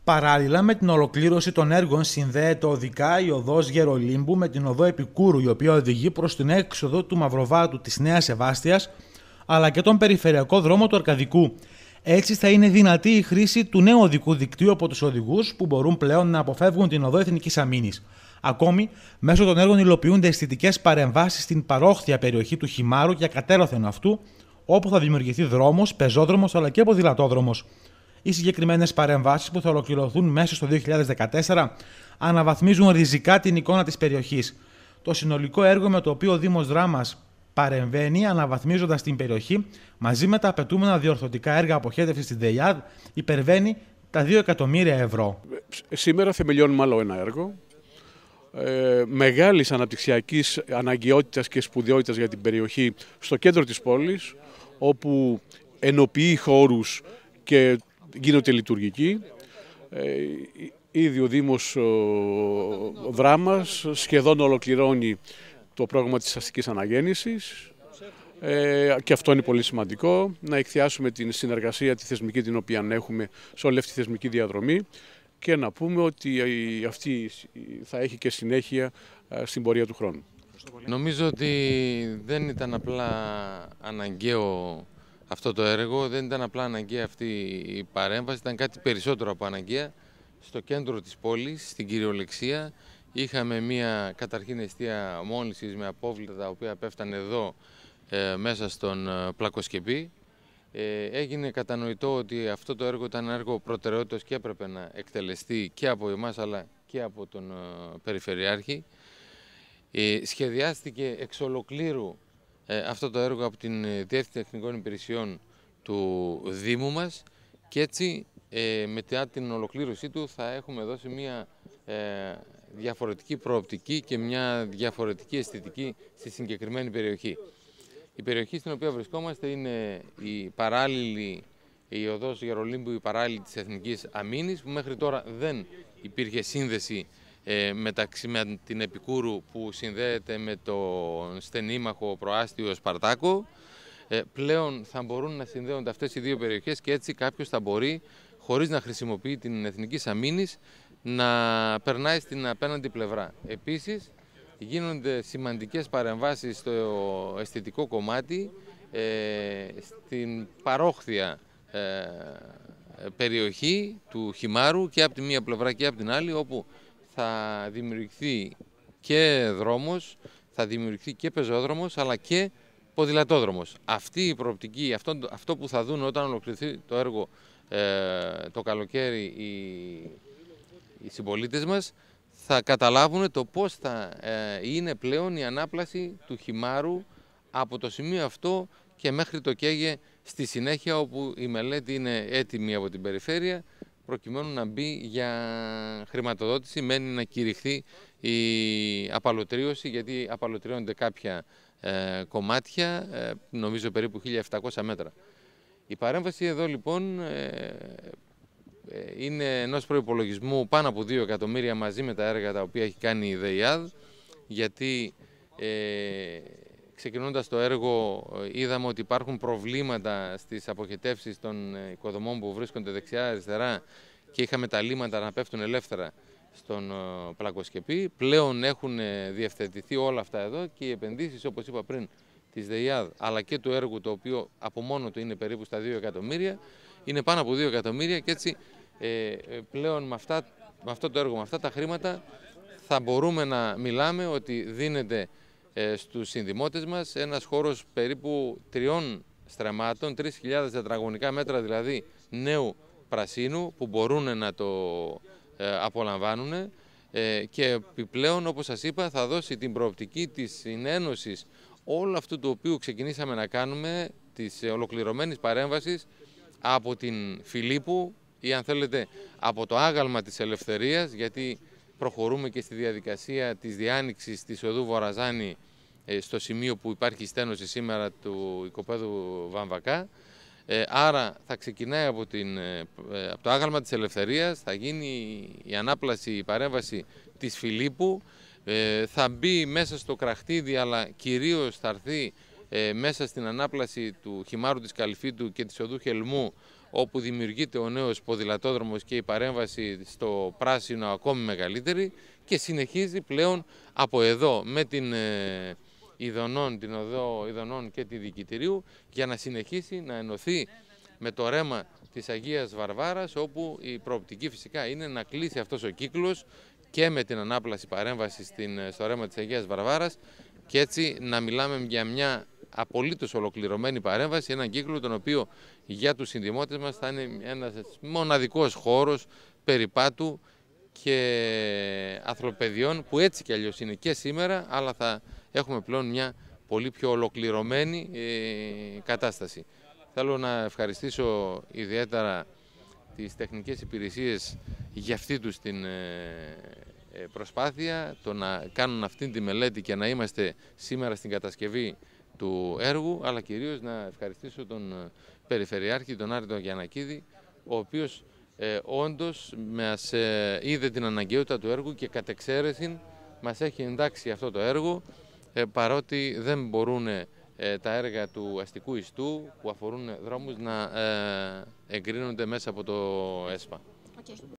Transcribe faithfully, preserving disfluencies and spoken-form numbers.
Παράλληλα με την ολοκλήρωση των έργων συνδέεται οδικά η οδός Γερολίμπου με την οδό Επικούρου, η οποία οδηγεί προς την έξοδο του Μαυροβάτου της Νέας Σεβάστειας, αλλά και τον περιφερειακό δρόμο του Αρκαδικού. Έτσι θα είναι δυνατή η χρήση του νέου οδικού δικτύου από τους οδηγούς που μπορούν πλέον να αποφεύγουν την οδό Εθνικής Αμήνης. Ακόμη, μέσω των έργων υλοποιούνται αισθητικές παρεμβάσεις στην παρόχθια περιοχή του Χυμάρου και κατέρωθεν αυτού, όπου θα δημιουργηθεί δρόμος, πεζόδρομος αλλά και ποδηλατόδρομος. Οι συγκεκριμένες παρεμβάσεις που θα ολοκληρωθούν μέσα στο δύο χιλιάδες δεκατέσσερα αναβαθμίζουν ριζικά την εικόνα της περιοχής. Το συνολικό έργο με το οποίο ο Δήμος Δράμας παρεμβαίνει αναβαθμίζοντας την περιοχή μαζί με τα απαιτούμενα διορθωτικά έργα αποχέτευσης της ΔΕΙΑΔ υπερβαίνει τα δύο εκατομμύρια ευρώ. Σήμερα θεμελιώνουμε άλλο ένα έργο ε, μεγάλης αναπτυξιακής αναγκαιότητας και σπουδαιότητας για την περιοχή στο κέντρο της πόλης, όπου ενοποιεί χώρους και γίνονται λειτουργικοί. Ε, ήδη ο Δήμος ο, ο Δράμας σχεδόν ολοκληρώνει το πρόγραμμα της αστικής αναγέννησης ε, και αυτό είναι πολύ σημαντικό, να εκθιάσουμε την συνεργασία τη θεσμική την οποία έχουμε σε όλη αυτή τη θεσμική διαδρομή και να πούμε ότι αυτή θα έχει και συνέχεια στην πορεία του χρόνου. Νομίζω ότι δεν ήταν απλά αναγκαίο αυτό το έργο, δεν ήταν απλά αναγκαία αυτή η παρέμβαση, ήταν κάτι περισσότερο από αναγκαία. Στο κέντρο της πόλης, στην κυριολεξία, είχαμε μια καταρχήν εστία μόλυνσης με απόβλητα τα οποία πέφτανε εδώ ε, μέσα στον ε, Πλακοσκεπή. Ε, έγινε κατανοητό ότι αυτό το έργο ήταν έργο προτεραιότητας και έπρεπε να εκτελεστεί και από εμάς αλλά και από τον ε, Περιφερειάρχη. Ε, σχεδιάστηκε εξ ολοκλήρου ε, αυτό το έργο από την Διεύθυνση Τεχνικών Υπηρεσιών του Δήμου μας και έτσι ε, μετά την ολοκλήρωσή του θα έχουμε δώσει μια ε, διαφορετική προοπτική και μια διαφορετική αισθητική στη συγκεκριμένη περιοχή. Η περιοχή στην οποία βρισκόμαστε είναι η παράλληλη, η οδός Γερολίμπου, η παράλληλη της Εθνικής Αμήνης, που μέχρι τώρα δεν υπήρχε σύνδεση ε, μεταξύ με την Επικούρου που συνδέεται με τον στενήμαχο προάστιο Σπαρτάκο. Ε, πλέον θα μπορούν να συνδέονται αυτές οι δύο περιοχές και έτσι κάποιος θα μπορεί, χωρίς να χρησιμοποιεί την Εθνική Αμήνης, να περνάει στην απέναντι πλευρά. Επίσης, γίνονται σημαντικές παρεμβάσεις στο αισθητικό κομμάτι, ε, στην παρόχθια ε, περιοχή του Χυμάρου και από τη μία πλευρά και από την άλλη, όπου θα δημιουργηθεί και δρόμος, θα δημιουργηθεί και πεζόδρομος, αλλά και ποδηλατόδρομος. Αυτή η προοπτική, αυτό, αυτό που θα δουν όταν ολοκληρωθεί το έργο ε, το καλοκαίρι οι, οι συμπολίτες μας, θα καταλάβουν το πώς θα ε, είναι πλέον η ανάπλαση του Χυμάρου από το σημείο αυτό και μέχρι το Καίγε στη συνέχεια, όπου η μελέτη είναι έτοιμη από την περιφέρεια προκειμένου να μπει για χρηματοδότηση. Μένει να κηρυχθεί η απαλωτρίωση, γιατί απαλωτριώνονται κάποια ε, κομμάτια, ε, νομίζω περίπου χίλια επτακόσια μέτρα. Η παρέμβαση εδώ λοιπόν ε, είναι ενός προϋπολογισμού πάνω από δύο εκατομμύρια μαζί με τα έργα τα οποία έχει κάνει η ΔΕΙΑΔ, γιατί ε, ξεκινώντας το έργο είδαμε ότι υπάρχουν προβλήματα στις αποχετεύσεις των οικοδομών που βρίσκονται δεξιά-αριστερά και είχαμε τα λίμματα να πέφτουν ελεύθερα στον Πλακοσκεπή. Πλέον έχουν διευθετηθεί όλα αυτά εδώ και οι επενδύσεις, όπως είπα πριν, της ΔΕΙΑΔ αλλά και του έργου, το οποίο από μόνο του είναι περίπου στα δύο εκατομμύρια, είναι πάνω από δύο εκατομμύρια και έτσι ε, πλέον με, αυτά, με αυτό το έργο, με αυτά τα χρήματα θα μπορούμε να μιλάμε ότι δίνεται ε, στους συνδημότες μας ένας χώρος περίπου τριών στρεμμάτων, τρεις χιλιάδες τετραγωνικά μέτρα δηλαδή νέου πρασίνου που μπορούν να το ε, απολαμβάνουν ε, και επιπλέον, όπως σας είπα, θα δώσει την προοπτική της συνένωσης όλου αυτού το οποίο ξεκινήσαμε να κάνουμε, της ολοκληρωμένης παρέμβασης από την Φιλίππου ή αν θέλετε από το άγαλμα της Ελευθερίας, γιατί προχωρούμε και στη διαδικασία της διάνοιξης της οδού Βοραζάνη στο σημείο που υπάρχει στένωση σήμερα του οικοπαίδου Βαμβακά. Ε, άρα θα ξεκινάει από, την, ε, από το άγαλμα της Ελευθερίας, θα γίνει η ανάπλαση, η παρέμβαση της Φιλίππου, ε, θα μπει μέσα στο Κραχτίδι, αλλά κυρίως θα έρθει ε, μέσα στην ανάπλαση του Χυμάρου της Καλυφίτου και της οδού Χελμού, όπου δημιουργείται ο νέος ποδηλατόδρομος και η παρέμβαση στο πράσινο ακόμη μεγαλύτερη, και συνεχίζει πλέον από εδώ με την ε, Ιδονών, την οδό Ιδονών και τη Δικητηρίου, για να συνεχίσει να ενωθεί με το ρέμα της Αγίας Βαρβάρας, όπου η προοπτική φυσικά είναι να κλείσει αυτός ο κύκλος και με την ανάπλαση παρέμβαση στην, στο ρέμα της Αγίας Βαρβάρας, και έτσι να μιλάμε για μια απολύτως ολοκληρωμένη παρέμβαση, έναν κύκλο τον οποίο για τους συνδημότες μας θα είναι ένας μοναδικός χώρος περιπάτου και αθλοπαιδιών, που έτσι κι αλλιώς είναι και σήμερα, αλλά θα έχουμε πλέον μια πολύ πιο ολοκληρωμένη ε, κατάσταση. Θέλω να ευχαριστήσω ιδιαίτερα τις τεχνικές υπηρεσίες για αυτή τους την ε, προσπάθεια, το να κάνουν αυτή τη μελέτη και να είμαστε σήμερα στην κατασκευή του έργου, αλλά κυρίως να ευχαριστήσω τον Περιφερειάρχη, τον Άρη τον Γιαννακίδη, ο οποίος ε, όντως μας ε, είδε την αναγκαιότητα του έργου και κατ' εξαίρεση μας έχει εντάξει αυτό το έργο, ε, παρότι δεν μπορούν ε, τα έργα του αστικού ιστού που αφορούν δρόμους να ε, εγκρίνονται μέσα από το ΕΣΠΑ. Okay.